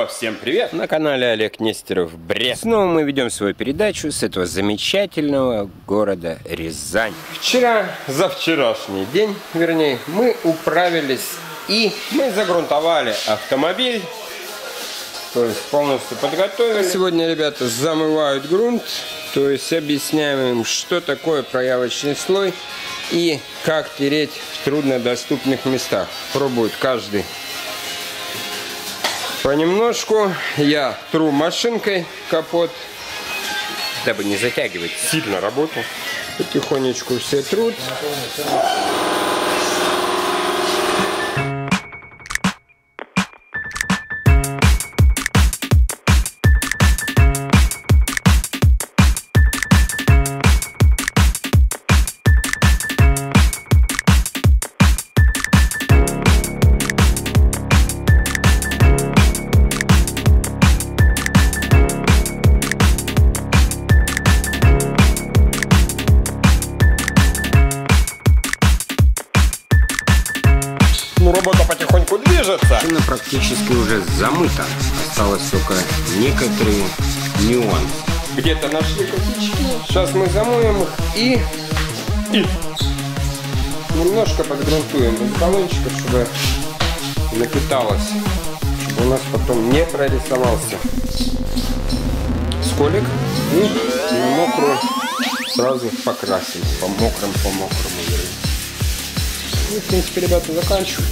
Снова всем привет! На канале Олег Нестеров Брест. Снова мы ведем свою передачу с этого замечательного города Рязань. Вчера, за вчерашний день, вернее, мы управились и мы загрунтовали автомобиль. То есть полностью подготовили. Сегодня ребята замывают грунт. То есть объясняем им, что такое проявочный слой и как тереть в труднодоступных местах. Пробует каждый понемножку. Я тру машинкой капот, дабы не затягивать сильно работу. Потихонечку все трут. Работа потихоньку движется. Машина практически уже замыта. Осталось только некоторые нюансы. Где-то нашли косячки. Сейчас мы замоем их и немножко подгрунтуем из баллончика, чтобы напиталось, чтобы у нас потом не прорисовался сколик. И на мокрую сразу покрасим. По мокрому. И, в принципе, ребята заканчивают.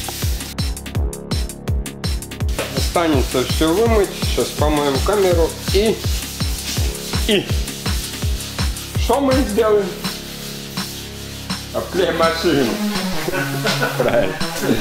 Останется все вымыть. Сейчас помоем камеру и что мы сделаем? Обклеим машину. Правильно.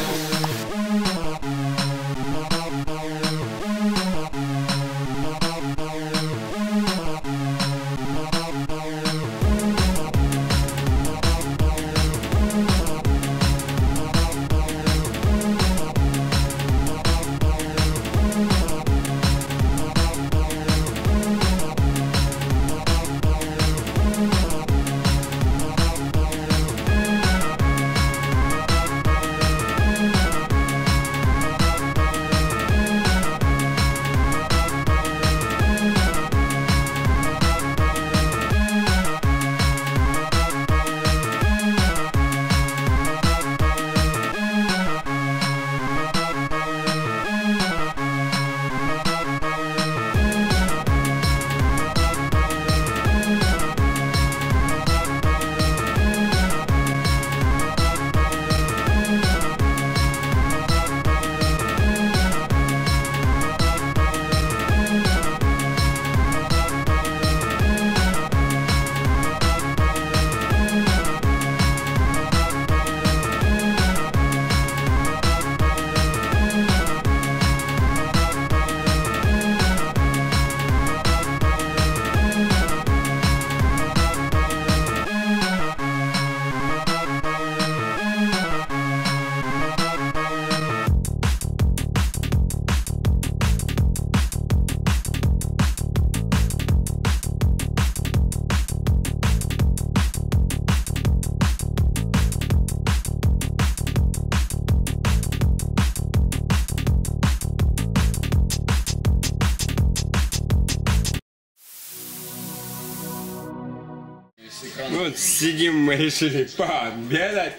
Вот сидим, мы решили пообедать.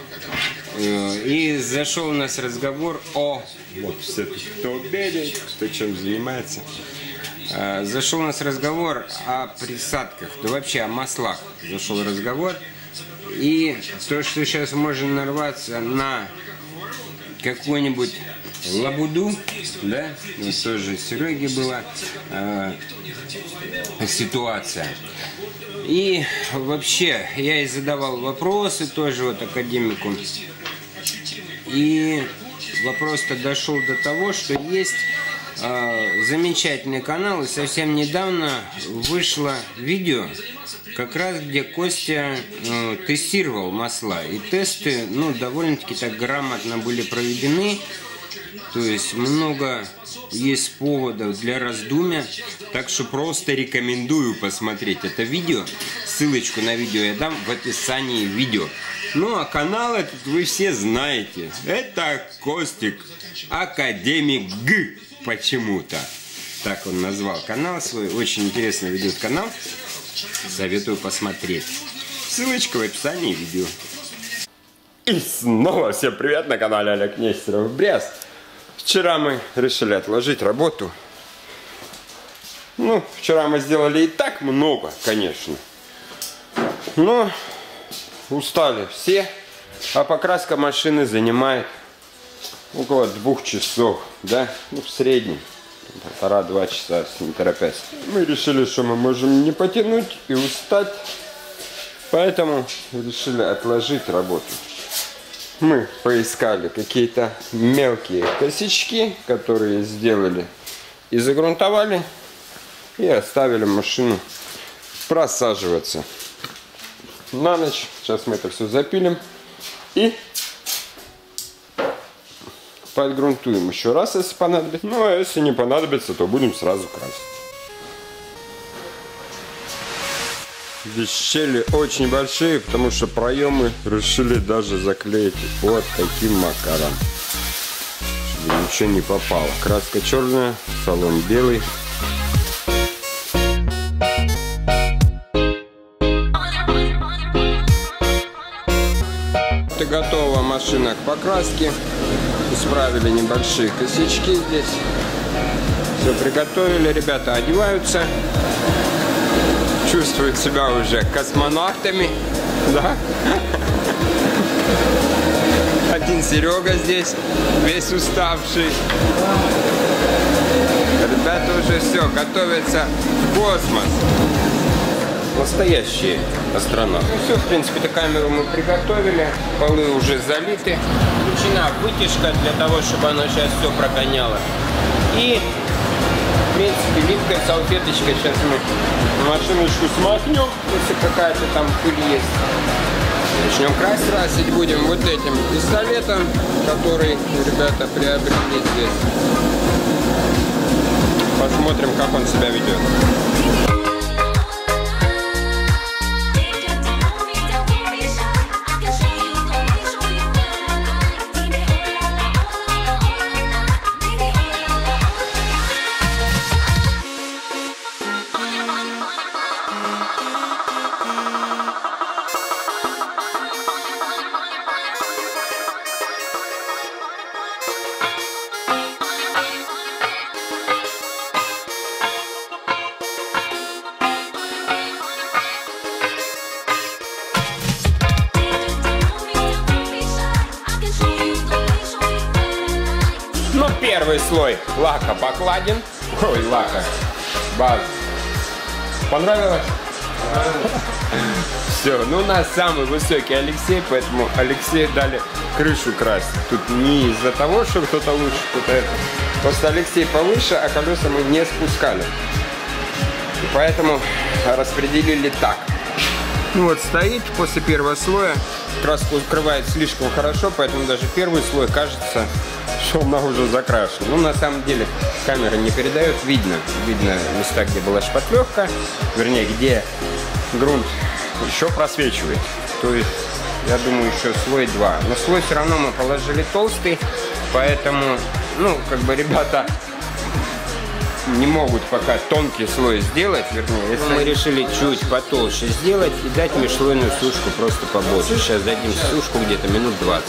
И зашел у нас разговор о... Вот все-таки кто обедает, кто чем занимается. Зашел у нас разговор о присадках, да вообще о маслах. Зашел разговор. И то, что сейчас можно нарваться на какую-нибудь лабуду, да, вот тоже с Сереги была ситуация. И вообще, я и задавал вопросы тоже вот академику. И вопрос-то дошел до того, что есть замечательный канал. И совсем недавно вышло видео, как раз где Костя тестировал масла. И тесты, ну, довольно-таки так грамотно были проведены. То есть много есть поводов для раздумья. Так что просто рекомендую посмотреть это видео. Ссылочку на видео я дам в описании видео. Ну а канал этот вы все знаете. Это Костик, академик Г. почему-то. Так он назвал канал свой. Очень интересно ведет канал. Советую посмотреть. Ссылочка в описании видео. И снова всем привет на канале Олег Нестеров, Брест. Вчера мы решили отложить работу. Ну, вчера мы сделали и так много, конечно. Но устали все. А покраска машины занимает около 2 часов, да? Ну, в среднем. 1,5-2 часа, если не торопясь. Мы решили, что мы можем не потянуть и устать. Поэтому решили отложить работу. Мы поискали какие-то мелкие косячки, которые сделали и загрунтовали. И оставили машину просаживаться на ночь. Сейчас мы это все запилим. И подгрунтуем еще раз, если понадобится. Ну, а если не понадобится, то будем сразу красить. Здесь щели очень большие, потому что проемы решили даже заклеить вот таким макаром, чтобы ничего не попало. Краска черная, салон белый. Это готова машина к покраске. Исправили небольшие косячки здесь. Все приготовили, ребята одеваются. Чувствуют себя уже космонавтами, да? Один Серега здесь, весь уставший. Ребята уже все, готовятся в космос. Настоящие астронавты. Ну все, в принципе, эту камеру мы приготовили. Полы уже залиты. Включена вытяжка для того, чтобы она сейчас все прогоняло. И, в принципе, липкая салфеточка. Сейчас мы машиночку смахнем, если какая-то там пыль есть. Начнем красить будем вот этим пистолетом, который ребята приобрели здесь. Посмотрим, как он себя ведет. Ну, первый слой лака покладен. Ой, лака. Баз. Понравилось? Все, ну у нас самый высокий Алексей, поэтому Алексею дали крышу красить. Тут не из-за того, что кто-то лучше, кто-то это. Просто Алексей повыше, а колеса мы не спускали. И поэтому распределили так. Ну вот стоит после первого слоя. Краску укрывает слишком хорошо, поэтому даже первый слой кажется, что она уже закрашена. Ну, на самом деле, камера не передает. Видно места, где была шпатлевка, вернее, где грунт еще просвечивает. То есть, я думаю, еще слой 2. Но слой все равно мы положили толстый, поэтому, ну, как бы ребята не могут пока тонкий слой сделать, вернее, если мы решили чуть потолще сделать и дать межслойную сушку просто побольше. Сейчас дадим сушку где-то минут 20.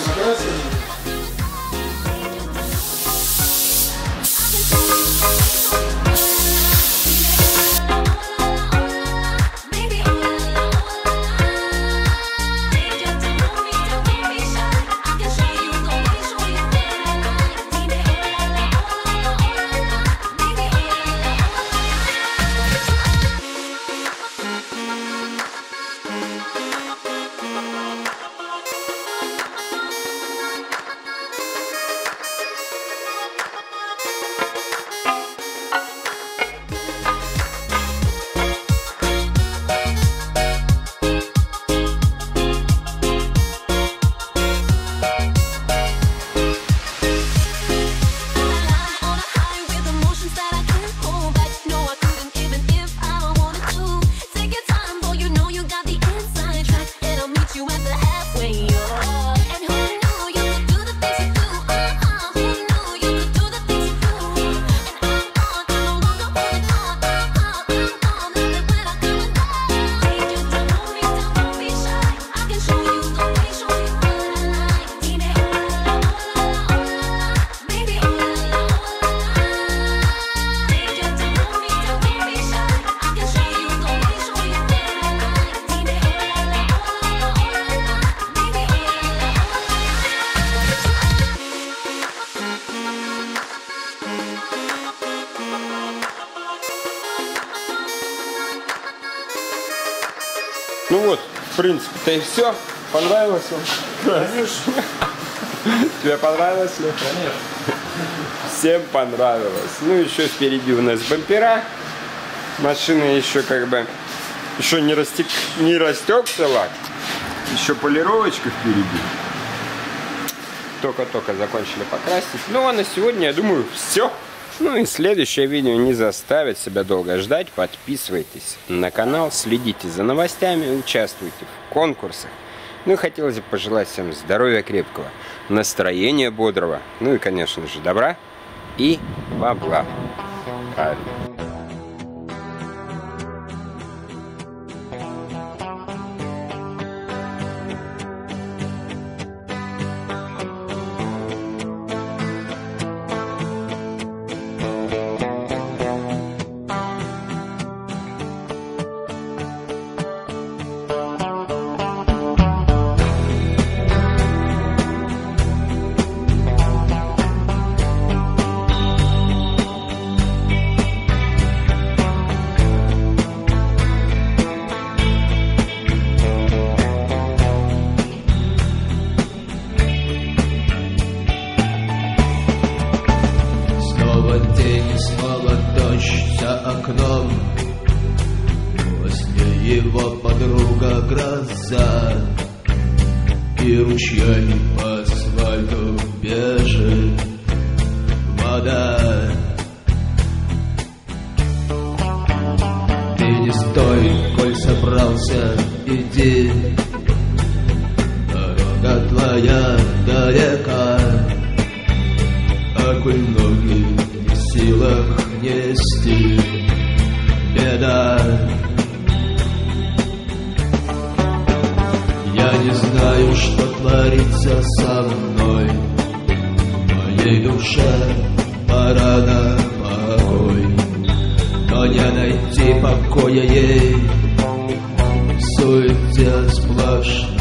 Ну вот, в принципе-то и все. Понравилось вам? Конечно. Тебе понравилось ли? Конечно. Всем понравилось. Ну, еще впереди у нас бампера. Машина еще как бы... Еще не растекся лак. Еще полировочка впереди. Только-только закончили покрасить. Ну, а на сегодня, я думаю, все. Ну и следующее видео не заставит себя долго ждать. Подписывайтесь на канал, следите за новостями, участвуйте в конкурсах. Ну и хотелось бы пожелать всем здоровья крепкого, настроения бодрого, ну и, конечно же, добра и бабла. Правильно. Снова дождь за окном, после его подруга гроза, и ручьями по асфальту бежит вода. Ты не стой, коль собрался, иди, дорога твоя далека, а коль ноги в силах нести, беда. Я не знаю, что творится со мной, в моей душе пора на покой, но не найти покоя ей в суете сплошной.